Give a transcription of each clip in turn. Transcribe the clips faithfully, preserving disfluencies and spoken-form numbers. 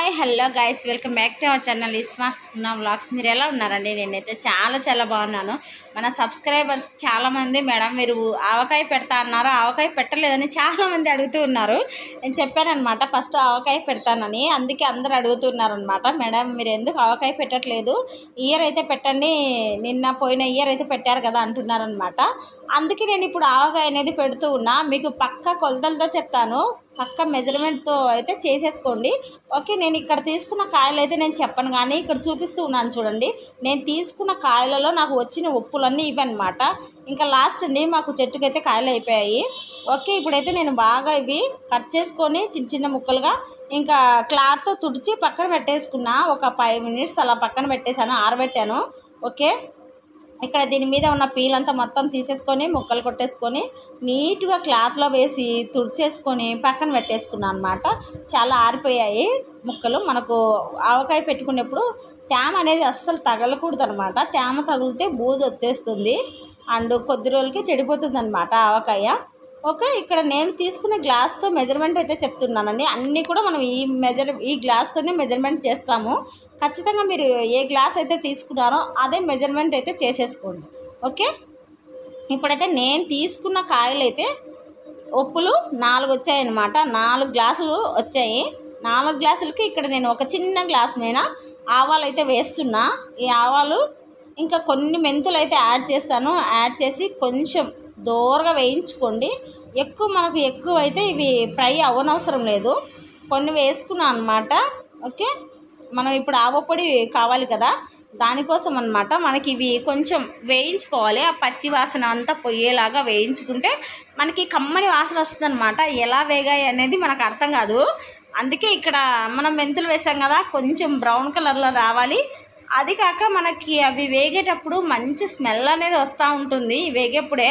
Hi hello guys, welcome back to our channel smart సున్నా vlogs. మీరు ఎలా ఉన్నారండి? నేనైతే చాలా చాలా బాగున్నాను. మన సబ్స్క్రైబర్స్ చాలామంది మేడం మీరు ఆవకాయ పెడతా అన్నారు, ఆవకాయ పెట్టలేదని చాలామంది అడుగుతూ ఉన్నారు. నేను చెప్పానమాట ఫస్ట్ ఆవకాయ పెడతానని, అందుకే అందరు అడుగుతున్నారనమాట. మేడం మీరు ఎందుకు ఆవకాయ పెట్టట్లేదు, ఇయర్ అయితే పెట్టండి, నిన్న పోయిన ఇయర్ అయితే పెట్టారు కదా అంటున్నారనమాట. అందుకే నేను ఇప్పుడు ఆవకాయ అనేది పెడుతూ ఉన్నా. మీకు పక్క కొలతలతో చెప్తాను, పక్క మెజర్మెంట్తో అయితే చేసేసుకోండి. ఓకే, నేను ఇక్కడ తీసుకున్న కాయలు అయితే నేను చెప్పను, కానీ ఇక్కడ చూపిస్తూ ఉన్నాను చూడండి. నేను తీసుకున్న కాయలలో నాకు వచ్చిన ఉప్పులన్నీ ఇవి అనమాట. ఇంకా లాస్ట్ అండి, మాకు చెట్టుకైతే కాయలు అయిపోయాయి. ఓకే, ఇప్పుడైతే నేను బాగా ఇవి కట్ చేసుకొని చిన్న చిన్న ముక్కలుగా ఇంకా క్లాత్తో తుడిచి పక్కన పెట్టేసుకున్నా. ఒక ఫైవ్ మినిట్స్ అలా పక్కన పెట్టేశాను, ఆరబెట్టాను. ఓకే, ఇక్కడ దీని మీద ఉన్న పీలంతా మొత్తం తీసేసుకొని ముక్కలు కొట్టేసుకొని నీట్గా క్లాత్లో వేసి తుడిచేసుకొని పక్కన పెట్టేసుకున్నాను అనమాట. చాలా ఆరిపోయాయి ముక్కలు. మనకు ఆవకాయ పెట్టుకునేప్పుడు తేమ అనేది అస్సలు తగలకూడదు అనమాట. తేమ తగిలితే బూజు వచ్చేస్తుంది అండ్ కొద్ది రోజులకి చెడిపోతుంది అనమాట ఆవకాయ. ఓకే, ఇక్కడ నేను తీసుకునే గ్లాస్తో మెజర్మెంట్ అయితే చెప్తున్నానండి. అన్నీ కూడా మనం ఈ మెజర్ ఈ గ్లాస్తోనే మెజర్మెంట్ చేస్తాము. ఖచ్చితంగా మీరు ఏ గ్లాస్ అయితే తీసుకున్నారో అదే మెజర్మెంట్ అయితే చేసేసుకోండి. ఓకే, ఇప్పుడైతే నేను తీసుకున్న కాయలు అయితే ఉప్పులు నాలుగు వచ్చాయన్నమాట. నాలుగు గ్లాసులు వచ్చాయి. నాలుగు గ్లాసులకి ఇక్కడ నేను ఒక చిన్న గ్లాస్ మీద ఆవాలు అయితే వేస్తున్నా. ఈ ఆవాలు ఇంకా కొన్ని మెంతులు అయితే యాడ్ చేస్తాను. యాడ్ చేసి కొంచెం దూరగా వేయించుకోండి. ఎక్కువ మనకు ఎక్కువ అయితే ఇవి ఫ్రై అవ్వనవసరం లేదు, కొన్ని వేసుకున్నాను అనమాట. ఓకే, మనం ఇప్పుడు ఆవపొడి కావాలి కదా, దానికోసం అనమాట మనకి ఇవి కొంచెం వేయించుకోవాలి. ఆ పచ్చి వాసన అంతా పోయేలాగా వేయించుకుంటే మనకి కమ్మని వాసన వస్తుంది అనమాట. ఎలా వేగాయి అనేది మనకు అర్థం కాదు. అందుకే ఇక్కడ మనం మెంతులు వేసాం కదా, కొంచెం బ్రౌన్ కలర్లో రావాలి. అది కాక మనకి అవి వేగేటప్పుడు మంచి స్మెల్ అనేది వస్తూ ఉంటుంది. వేగేప్పుడే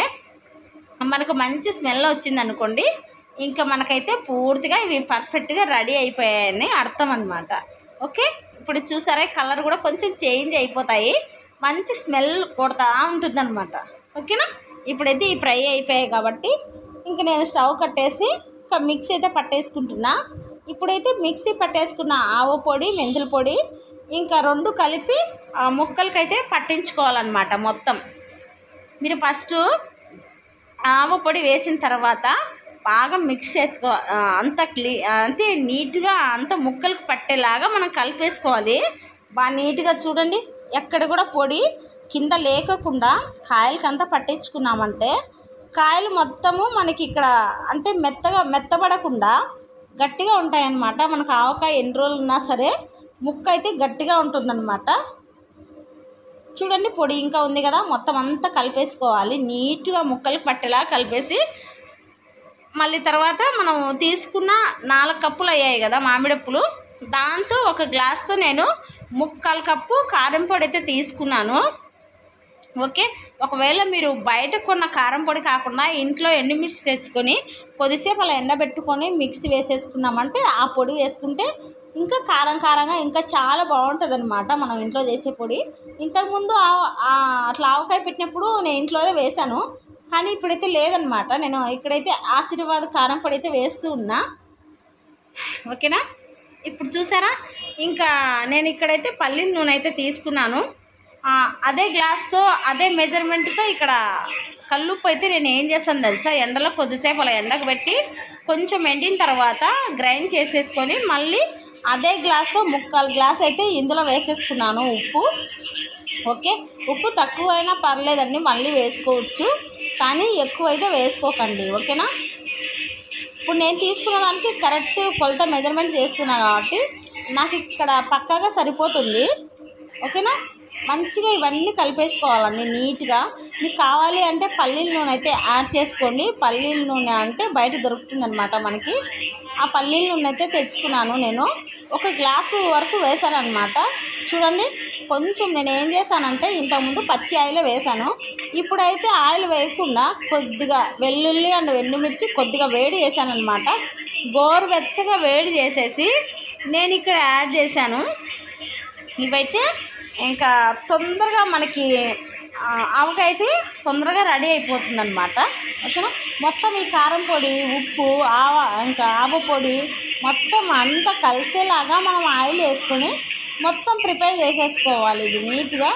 మనకు మంచి స్మెల్ వచ్చింది అనుకోండి, ఇంకా మనకైతే పూర్తిగా ఇవి పర్ఫెక్ట్గా రెడీ అయిపోయాయని అర్థం అనమాట. ఓకే, ఇప్పుడు చూసారా కలర్ కూడా కొంచెం చేంజ్ అయిపోతాయి, మంచి స్మెల్ కొడతా ఉంటుంది అనమాట. ఓకేనా, ఇప్పుడైతే ఈ ఫ్రై అయిపోయాయి కాబట్టి ఇంక నేను స్టవ్ కట్టేసి ఇంకా మిక్సీ అయితే పట్టేసుకుంటున్నా. ఇప్పుడైతే మిక్సీ పట్టేసుకున్న ఆవ పొడి మెంతుల పొడి ఇంకా రెండు కలిపి ఆ ముక్కలకైతే పట్టించుకోవాలన్నమాట. మొత్తం మీరు ఫస్ట్ ఆవ పొడి వేసిన తర్వాత బాగా మిక్స్ చేసుకో, అంత క్లీ అంటే నీట్గా అంత ముక్కలకు పట్టేలాగా మనం కలిపేసుకోవాలి. బాగా నీట్గా చూడండి, ఎక్కడ కూడా పొడి కింద లేకుండా కాయలకి అంతా పట్టించుకున్నామంటే కాయలు మొత్తము మనకి ఇక్కడ అంటే మెత్తగా మెత్తబడకుండా గట్టిగా ఉంటాయన్నమాట. మనకు ఆవకాయ ఎన్ని రోజులు ఉన్నా సరే ముక్క అయితే గట్టిగా ఉంటుందన్నమాట. చూడండి పొడి ఇంకా ఉంది కదా, మొత్తం అంతా కలిపేసుకోవాలి. నీట్గా ముక్కలు పట్టేలా కలిపేసి మళ్ళీ తర్వాత మనం తీసుకున్న నాలుగు కప్పులు అయ్యాయి కదా మామిడప్పులు, దాంతో ఒక గ్లాస్తో నేను ముక్కాలు కప్పు కారం పొడి అయితే తీసుకున్నాను. ఓకే, ఒకవేళ మీరు బయట కొన్న కారం పొడి కాకుండా ఇంట్లో ఎండుమిర్చి తెచ్చుకొని కొద్దిసేపు అలా ఎండబెట్టుకొని మిక్సీ వేసేసుకున్నామంటే ఆ పొడి వేసుకుంటే ఇంకా కారం కారంగా ఇంకా చాలా బాగుంటుంది అనమాట. మనం ఇంట్లో చేసే పొడి ఇంతకుముందు అట్లా ఆవకాయ పెట్టినప్పుడు నేను ఇంట్లోనే వేశాను, కానీ ఇప్పుడైతే లేదనమాట. నేను ఇక్కడైతే ఆశీర్వాద్ కారం పొడి అయితే వేస్తూ ఉన్నా. ఓకేనా, ఇప్పుడు చూసారా ఇంకా నేను ఇక్కడైతే పల్లీల నూనె అయితే తీసుకున్నాను. అదే గ్లాస్తో అదే మెజర్మెంట్తో ఇక్కడ కల్లుప్పు అయితే నేను ఏం చేస్తాను తెలుసా, ఎండలో కొద్దిసేపు అలా ఎండకు పెట్టి కొంచెం ఎండిన తర్వాత గ్రైండ్ చేసేసుకొని మళ్ళీ అదే గ్లాస్తో ముక్కాలు గ్లాస్ అయితే ఇందులో వేసేసుకున్నాను ఉప్పు. ఓకే, ఉప్పు తక్కువ అయినా పర్లేదండి, మళ్ళీ వేసుకోవచ్చు, కానీ ఎక్కువ అయితే వేసుకోకండి. ఓకేనా, ఇప్పుడు నేను తీసుకున్న దానికి కరెక్ట్ కొలత మెజర్మెంట్ చేస్తున్నా కాబట్టి నాకు ఇక్కడ పక్కాగా సరిపోతుంది. ఓకేనా, మంచిగా ఇవన్నీ కలిపేసుకోవాలండి నీట్గా. మీకు కావాలి అంటే పల్లీల నూనె అయితే యాడ్ చేసుకోండి. పల్లీల నూనె అంటే బయట దొరుకుతుందనమాట మనకి. ఆ పల్లీల నూనె అయితే తెచ్చుకున్నాను నేను, ఒక గ్లాసు వరకు వేసాను అనమాట. చూడండి కొంచెం నేను ఏం చేశానంటే ఇంతకుముందు పచ్చి ఆయిల్ వేసాను, ఇప్పుడైతే ఆయిల్ వేయకుండా కొద్దిగా వెల్లుల్లి అండ్ ఎండుమిర్చి కొద్దిగా వేడి చేశాను అనమాట. గోరువెచ్చగా వేడి చేసేసి నేను ఇక్కడ యాడ్ చేశాను. ఇవైతే ఇంకా తొందరగా మనకి ఆవకాయ అయితే తొందరగా రెడీ అయిపోతుంది అనమాట. ఓకేనా, మొత్తం ఈ కారం పొడి ఉప్పు ఆవ ఇంకా ఆవ పొడి మొత్తం అంతా కలిసేలాగా మనం ఆయిల్ వేసుకొని మొత్తం ప్రిపేర్ చేసేసుకోవాలి. ఇది నీట్గా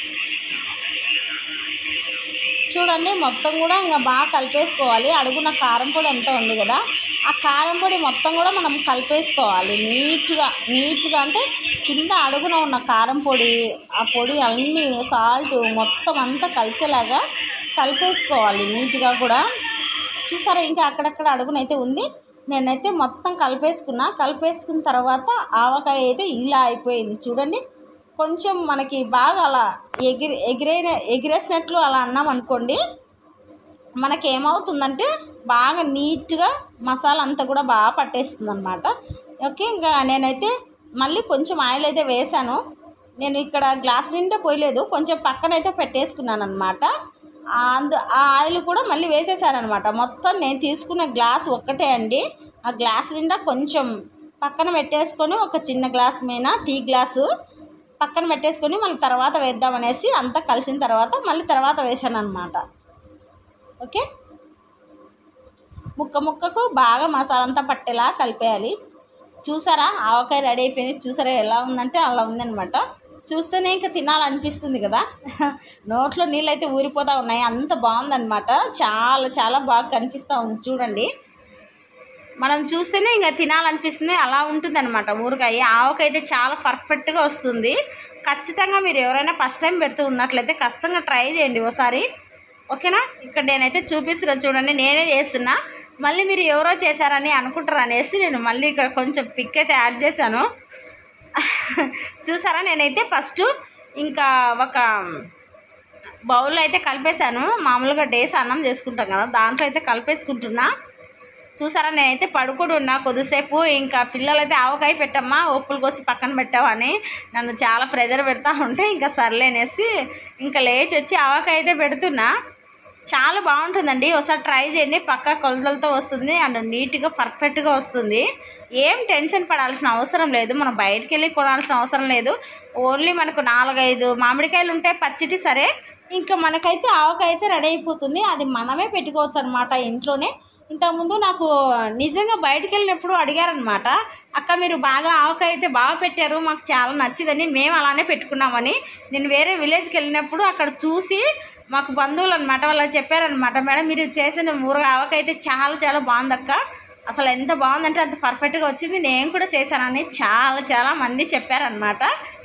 చూడండి, మొత్తం కూడా ఇంకా బాగా కలిపేసుకోవాలి. అడుగున కారం పొడి ఎంత ఉంది కదా, ఆ కారం పొడి మొత్తం కూడా మనం కలిపేసుకోవాలి నీట్గా. నీట్గా అంటే కింద అడుగున ఉన్న కారం పొడి, ఆ పొడి అన్నీ సాల్ట్ మొత్తం అంతా కలిసేలాగా కలిపేసుకోవాలి నీట్గా కూడా. చూసారా, ఇంకా అక్కడక్కడ అడుగునైతే ఉంది. నేనైతే మొత్తం కలిపేసుకున్నా. కలిపేసుకున్న తర్వాత ఆవకాయ అయితే ఇలా అయిపోయింది చూడండి. కొంచెం మనకి బాగా అలా ఎగిరి ఎగిరైన ఎగిరేసినట్లు అలా అన్నాం అనుకోండి, మనకి ఏమవుతుందంటే బాగా నీట్గా మసాలా అంతా కూడా బాగా పట్టేస్తుంది అనమాట. ఓకే, ఇంకా నేనైతే మళ్ళీ కొంచెం ఆయిల్ అయితే వేసాను. నేను ఇక్కడ గ్లాస్ నిండా పోయలేదు, కొంచెం పక్కనైతే పెట్టేసుకున్నాను అనమాట. అందు ఆ ఆయిల్ కూడా మళ్ళీ వేసేసాను అనమాట. మొత్తం నేను తీసుకున్న గ్లాస్ ఒక్కటే అండి. ఆ గ్లాస్ నిండా కొంచెం పక్కన పెట్టేసుకొని ఒక చిన్న గ్లాస్ మీద టీ గ్లాసు పక్కన పెట్టేసుకొని మళ్ళీ తర్వాత వేద్దామనేసి అంతా కలిసిన తర్వాత మళ్ళీ తర్వాత వేసాను అనమాట. ఓకే, ముక్క ముక్కకు బాగా మసాలా అంతా పట్టేలా కలిపేయాలి. చూసారా, ఆవకాయ రెడీ అయిపోయింది. చూసారా ఎలా ఉందంటే అలా ఉందనమాట. చూస్తేనే ఇంకా తినాలనిపిస్తుంది కదా, నోట్లో నీళ్ళు అయితే ఊరిపోతూ ఉన్నాయి. అంత బాగుందనమాట. చాలా చాలా బాగా కనిపిస్తూ ఉంది చూడండి. మనం చూస్తేనే ఇంకా తినాలనిపిస్తుంది, అలా ఉంటుంది అనమాట ఊరగాయ. ఆవకాయ అయితే చాలా పర్ఫెక్ట్గా వస్తుంది. ఖచ్చితంగా మీరు ఎవరైనా ఫస్ట్ టైం పెడుతూ ఉన్నట్లయితే ఖచ్చితంగా ట్రై చేయండి ఒకసారి. ఓకేనా, ఇక్కడ నేనైతే చూపిస్తున్నా చూడండి, నేనే చేస్తున్నా. మళ్ళీ మీరు ఎవరో చేశారని అనుకుంటారు అనేసి నేను మళ్ళీ ఇక్కడ కొంచెం పిక్ అయితే యాడ్ చేశాను. చూసారా, నేనైతే ఫస్ట్ ఇంకా ఒక బౌల్లో అయితే కలిపేశాను. మామూలుగా డేస్ అన్నం చేసుకుంటాం కదా, దాంట్లో అయితే కలిపేసుకుంటున్నా. చూసారా, నేనైతే పడుకుని ఉన్నా కొద్దిసేపు. ఇంకా పిల్లలైతే ఆవకాయ పెట్టమ్మా, ఒప్పులు కోసి పక్కన పెట్టామని నన్ను చాలా ప్రెజర్ పెడతా ఉంటే ఇంకా సర్లేనేసి ఇంకా లేచి వచ్చి ఆవకాయ అయితే పెడుతున్నా. చాలా బాగుంటుందండి, ఒకసారి ట్రై చేయండి. పక్కా కొలతలతో వస్తుంది అండ్ నీట్గా పర్ఫెక్ట్గా వస్తుంది. ఏం టెన్షన్ పడాల్సిన అవసరం లేదు, మనం బయటికి వెళ్ళి కొనాల్సిన అవసరం లేదు. ఓన్లీ మనకు నాలుగైదు మామిడికాయలు ఉంటాయి పచ్చిటి, సరే ఇంకా మనకైతే ఆవకాయ అయితే రెడీ అయిపోతుంది. అది మనమే పెట్టుకోవచ్చు అనమాట ఇంట్లోనే. ఇంతకుముందు నాకు నిజంగా బయటికి వెళ్ళినప్పుడు అడిగారనమాట, అక్క మీరు బాగా ఆవకాయ అయితే బాగా పెట్టారు, మాకు చాలా నచ్చిందని మేము అలానే పెట్టుకున్నామని. నేను వేరే విలేజ్కి వెళ్ళినప్పుడు అక్కడ చూసి మాకు బంధువులు అనమాట, వాళ్ళు చెప్పారనమాట, మేడం మీరు చేసిన ఊర ఆవకాయ అయితే చాలా చాలా బాగుందక్క, అసలు ఎంత బాగుందంటే అంత పర్ఫెక్ట్గా వచ్చింది, నేను కూడా చేశానని చాలా చాలా మంది చెప్పారనమాట.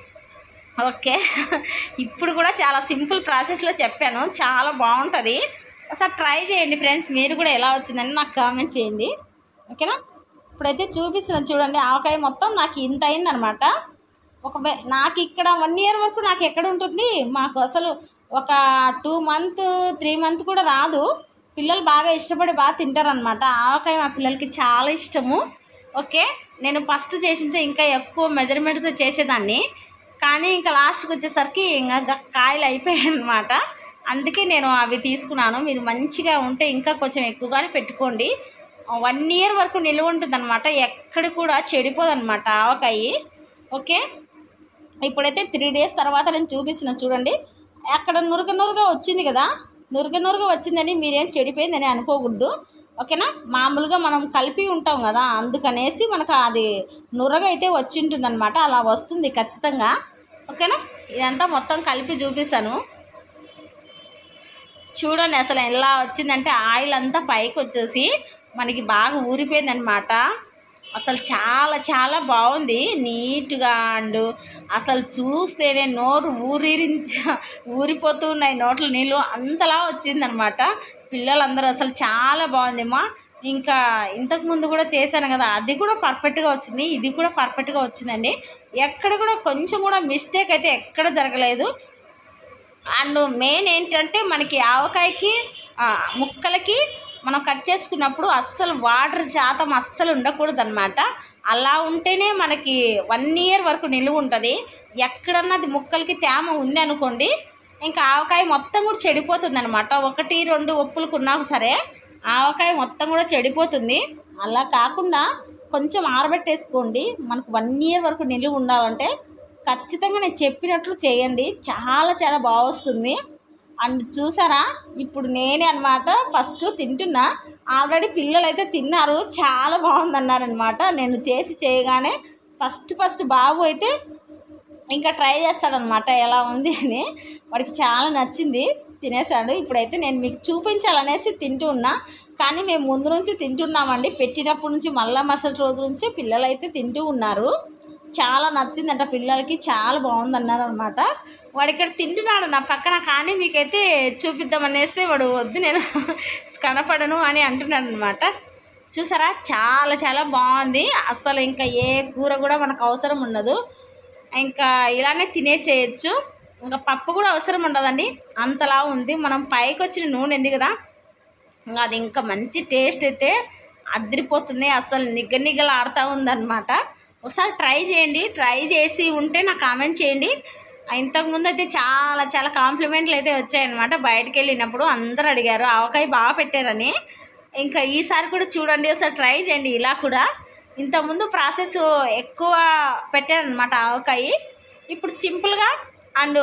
ఓకే, ఇప్పుడు కూడా చాలా సింపుల్ ప్రాసెస్లో చెప్పాను, చాలా బాగుంటుంది. ఒకసారి ట్రై చేయండి ఫ్రెండ్స్, మీరు కూడా ఎలా వచ్చిందని నాకు కామెంట్ చేయండి. ఓకేనా, ఇప్పుడైతే చూపిస్తున్నాను చూడండి. ఆవకాయ మొత్తం నాకు ఇంత అయిందనమాట. ఒక నాకు ఇక్కడ వన్ ఇయర్ వరకు నాకు ఎక్కడ ఉంటుంది, మాకు అసలు ఒక టూ మంత్ త్రీ మంత్ కూడా రాదు. పిల్లలు బాగా ఇష్టపడి బాగా తింటారనమాట. ఆవకాయ మా పిల్లలకి చాలా ఇష్టము. ఓకే, నేను ఫస్ట్ చేసింటే ఇంకా ఎక్కువ మెజర్మెంట్తో చేసేదాన్ని, కానీ ఇంకా లాస్ట్కి వచ్చేసరికి ఇంకా కాయలు అయిపోయాయి అనమాట. అందుకే నేను అవి తీసుకున్నాను. మీరు మంచిగా ఉంటే ఇంకా కొంచెం ఎక్కువగానే పెట్టుకోండి. వన్ ఇయర్ వరకు నిల్వ ఉంటుంది అనమాట, ఎక్కడ కూడా చెడిపోదన్నమాట ఆవకాయ. ఓకే, ఇప్పుడైతే త్రీ డేస్ తర్వాత నేను చూపిస్తున్నాను చూడండి. అక్కడ నురుగ నురుగా వచ్చింది కదా, నురుగ నురుగా వచ్చిందని మీరేం చెడిపోయిందని అనుకోకూడదు. ఓకేనా, మామూలుగా మనం కలిపి ఉంటాం కదా, అందుకనేసి మనకు అది నురగ అయితే వచ్చి ఉంటుంది అనమాట. అలా వస్తుంది ఖచ్చితంగా. ఓకేనా, ఇదంతా మొత్తం కలిపి చూపిస్తాను చూడండి. అసలు ఎలా వచ్చిందంటే ఆయిల్ అంతా పైకి వచ్చేసి మనకి బాగా ఊరిపోయిందనమాట. అసలు చాలా చాలా బాగుంది, నీట్గా. అండ్ అసలు చూస్తేనే నోరు ఊరిరించ ఊరిపోతూ ఉన్నాయి, నోట్లో నీళ్ళు అంతలా వచ్చిందనమాట. పిల్లలందరూ అసలు చాలా బాగుందేమా. ఇంకా ఇంతకుముందు కూడా చేశాను కదా, అది కూడా పర్ఫెక్ట్గా వచ్చింది, ఇది కూడా పర్ఫెక్ట్గా వచ్చిందండి. ఎక్కడ కూడా కొంచెం కూడా మిస్టేక్ అయితే ఎక్కడ జరగలేదు. అండ్ మెయిన్ ఏంటంటే మనకి ఆవకాయకి ముక్కలకి మనం కట్ చేసుకున్నప్పుడు అస్సలు వాటర్ శాతం అస్సలు ఉండకూడదు అనమాట. అలా ఉంటేనే మనకి వన్ ఇయర్ వరకు నిలువ ఉంటుంది. ఎక్కడన్నా అది ముక్కలకి తేమ ఉంది అనుకోండి, ఇంకా ఆవకాయ మొత్తం కూడా చెడిపోతుంది అనమాట. ఒకటి రెండు ఒప్పులకు ఉన్నా సరే ఆవకాయ మొత్తం కూడా చెడిపోతుంది. అలా కాకుండా కొంచెం ఆరబెట్టేసుకోండి. మనకు వన్ ఇయర్ వరకు నిలువ ఉండాలంటే ఖచ్చితంగా నేను చెప్పినట్లు చేయండి, చాలా చాలా బాగా వస్తుంది. అండ్ చూసారా, ఇప్పుడు నేనే అనమాట ఫస్ట్ తింటున్నా. ఆల్రెడీ పిల్లలు అయితే తిన్నారు, చాలా బాగుందన్నారనమాట. నేను చేసి చేయగానే ఫస్ట్ ఫస్ట్ బాబు అయితే ఇంకా ట్రై చేస్తాడనమాట ఎలా ఉంది అని. వాడికి చాలా నచ్చింది, తినేసాడు. ఇప్పుడైతే నేను మీకు చూపించాలనేసి తింటూ ఉన్నా, కానీ మేము ముందు నుంచి తింటున్నామండి. పెట్టినప్పటి నుంచి మళ్ళా మరుసటి రోజు నుంచి పిల్లలు అయితే తింటూ ఉన్నారు. చాలా నచ్చిందంట పిల్లలకి, చాలా బాగుందన్నారు అనమాట. వాడు ఇక్కడ తింటున్నాడు నా పక్కన, కానీ మీకైతే చూపిద్దామనేస్తే వాడు వద్దు నేను కనపడను అని అంటున్నాడు అనమాట. చూసారా, చాలా చాలా బాగుంది. అసలు ఇంకా ఏ కూర కూడా మనకు అవసరం ఉండదు, ఇంకా ఇలానే తినేసేయచ్చు. ఇంకా పప్పు కూడా అవసరం ఉండదండి, అంతలా ఉంది. మనం పైకి వచ్చిన నూనె ఉంది కదా, ఇంకా అది ఇంకా మంచి టేస్ట్ అయితే అదిరిపోతుంది. అసలు నిగ్గ నిగ్గలు ఆడుతూ ఉందన్నమాట. ఒకసారి ట్రై చేయండి, ట్రై చేసి ఉంటే నాకు కామెంట్ చేయండి. ఇంతకుముందు అయితే చాలా చాలా కాంప్లిమెంట్లు అయితే వచ్చాయన్నమాట. బయటకు వెళ్ళినప్పుడు అందరూ అడిగారు ఆవకాయ బాగా పెట్టారని. ఇంకా ఈసారి కూడా చూడండి, ఒకసారి ట్రై చేయండి. ఇలా కూడా ఇంతకుముందు ప్రాసెస్ ఎక్కువ పెట్టారనమాట ఆవకాయ, ఇప్పుడు సింపుల్గా అండ్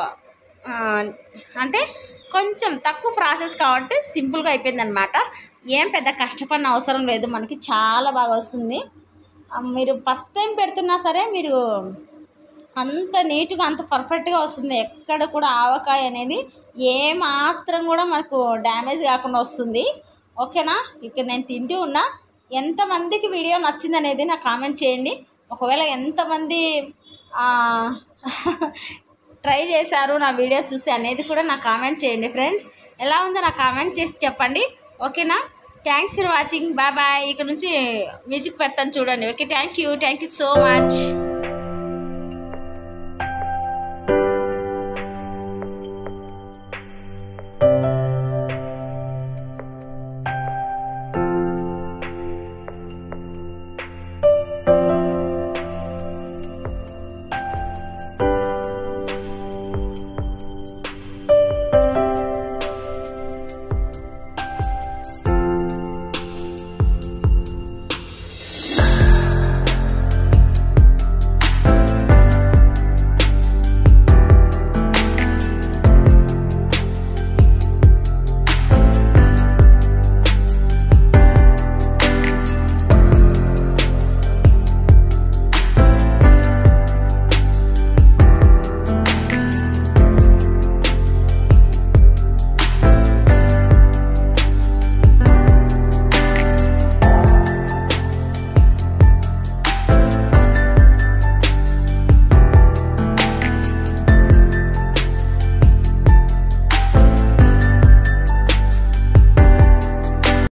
అంటే కొంచెం తక్కువ ప్రాసెస్ కాబట్టి సింపుల్గా అయిపోయింది అనమాట. ఏం పెద్ద కష్టపడిన అవసరం లేదు, మనకి చాలా బాగా వస్తుంది. మీరు ఫస్ట్ టైం పెడుతున్నా సరే మీరు అంత నీట్గా అంత పర్ఫెక్ట్గా వస్తుంది. ఎక్కడ కూడా ఆవకాయ అనేది ఏమాత్రం కూడా మనకు డ్యామేజ్ కాకుండా వస్తుంది. ఓకేనా, ఇక్కడ నేను తింటూ ఉన్నా. ఎంతమందికి వీడియో నచ్చింది అనేది నాకు కామెంట్ చేయండి. ఒకవేళ ఎంతమంది ట్రై చేశారు నా వీడియో చూసి అనేది కూడా నాకు కామెంట్ చేయండి ఫ్రెండ్స్. ఎలా ఉందో నాకు కామెంట్ చేసి చెప్పండి. ఓకేనా, thanks for watching, bye bye. ఇక్కడ నుంచి మ్యూజిక్ పెడతాను చూడండి. Okay, thank you thank you so much.